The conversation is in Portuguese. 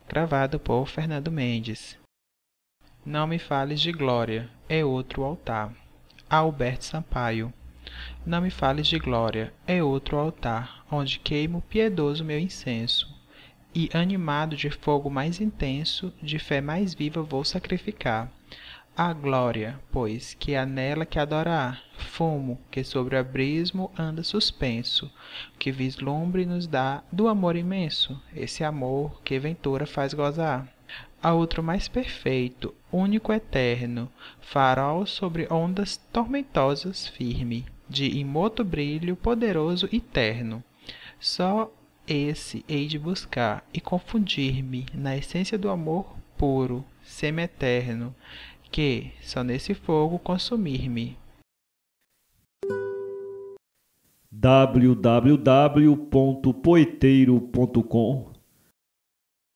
cravado por Fernando Mendes. Não me fales de glória, é outro altar. Alberto Sampaio. Não me fales de glória, é outro altar, onde queimo piedoso meu incenso, e animado de fogo mais intenso, de fé mais viva vou sacrificar. A glória, pois, que é nela que adorar, fumo que sobre o abismo anda suspenso, que vislumbre nos dá do amor imenso, esse amor que ventura faz gozar. A outro mais perfeito, único eterno, farol sobre ondas tormentosas firme, de imoto brilho poderoso e terno. Só esse hei de buscar e confundir-me na essência do amor puro, semi-eterno, que só nesse fogo consumir-me. www.poeteiro.com